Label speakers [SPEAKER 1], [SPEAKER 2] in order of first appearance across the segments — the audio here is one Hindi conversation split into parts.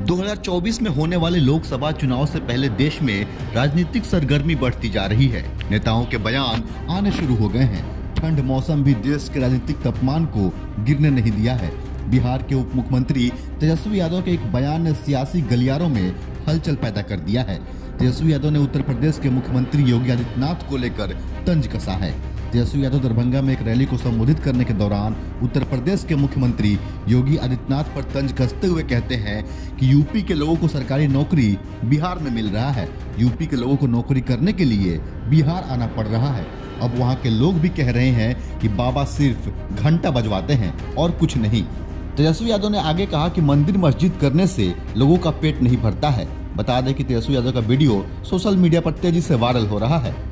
[SPEAKER 1] 2024 में होने वाले लोकसभा चुनाव से पहले देश में राजनीतिक सरगर्मी बढ़ती जा रही है। नेताओं के बयान आने शुरू हो गए हैं। ठंड मौसम भी देश के राजनीतिक तापमान को गिरने नहीं दिया है। बिहार के उप मुख्यमंत्री तेजस्वी यादव के एक बयान ने सियासी गलियारों में हलचल पैदा कर दिया है। तेजस्वी यादव ने उत्तर प्रदेश के मुख्यमंत्री योगी आदित्यनाथ को लेकर तंज कसा है। तेजस्वी यादव दरभंगा में एक रैली को संबोधित करने के दौरान उत्तर प्रदेश के मुख्यमंत्री योगी आदित्यनाथ पर तंज कसते हुए कहते हैं कि यूपी के लोगों को सरकारी नौकरी बिहार में मिल रहा है। यूपी के लोगों को नौकरी करने के लिए बिहार आना पड़ रहा है। अब वहां के लोग भी कह रहे हैं कि बाबा सिर्फ घंटा बजवाते हैं और कुछ नहीं। तेजस्वी यादव ने आगे कहा कि मंदिर मस्जिद करने से लोगों का पेट नहीं भरता है। बता दें कि तेजस्वी यादव का वीडियो सोशल मीडिया पर तेजी से वायरल हो रहा है।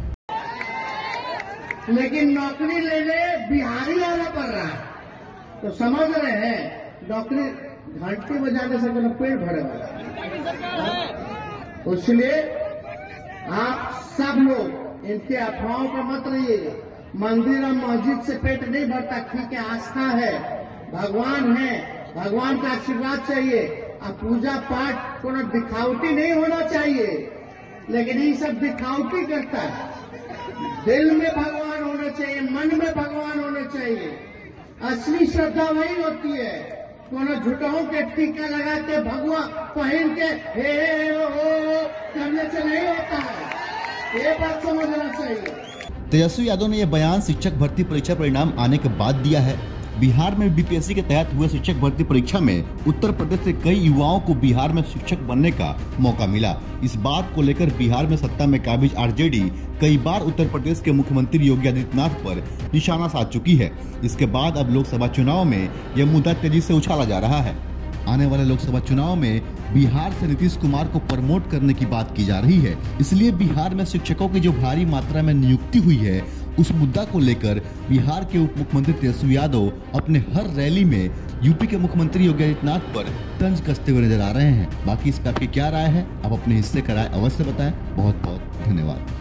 [SPEAKER 2] लेकिन नौकरी लेने बिहारी आना पड़ रहा है, तो समझ रहे हैं नौकरी घंटे बजाने से मेरा पेट भरे वाला। इसलिए आप सब लोग इनके अफवाहों पर मत रहिएगा। मंदिर और मस्जिद से पेट नहीं भरता। ठीक है, आस्था है, भगवान है, भगवान का आशीर्वाद चाहिए। अब पूजा पाठ को दिखावटी नहीं होना चाहिए, लेकिन ये सब दिखावटी करता है। दिल में भगवान होना चाहिए, मन में भगवान होना चाहिए। असली श्रद्धा वही होती है। कोनो झूठों के टीका लगा के भगवा पहन के हे हो करने से नहीं होता है। ये बात समझना चाहिए।
[SPEAKER 1] तेजस्वी यादव ने यह बयान शिक्षक भर्ती परीक्षा परिणाम आने के बाद दिया है। बिहार में बीपीएससी के तहत हुए शिक्षक भर्ती परीक्षा में उत्तर प्रदेश से कई युवाओं को बिहार में शिक्षक बनने का मौका मिला। इस बात को लेकर बिहार में सत्ता में काबिज आरजेडी कई बार उत्तर प्रदेश के मुख्यमंत्री योगी आदित्यनाथ पर निशाना साध चुकी है। इसके बाद अब लोकसभा चुनाव में यह मुद्दा तेजी से उछाला जा रहा है। आने वाले लोकसभा चुनाव में बिहार से नीतीश कुमार को प्रमोट करने की बात की जा रही है। इसलिए बिहार में शिक्षकों की जो भारी मात्रा में नियुक्ति हुई है, उस मुद्दा को लेकर बिहार के उप मुख्यमंत्री तेजस्वी यादव अपने हर रैली में यूपी के मुख्यमंत्री योगी आदित्यनाथ पर तंज कसते हुए नजर आ रहे हैं। बाकी इस पर आपकी क्या राय है? आप अपने हिस्से का राय अवश्य बताएं। बहुत बहुत धन्यवाद।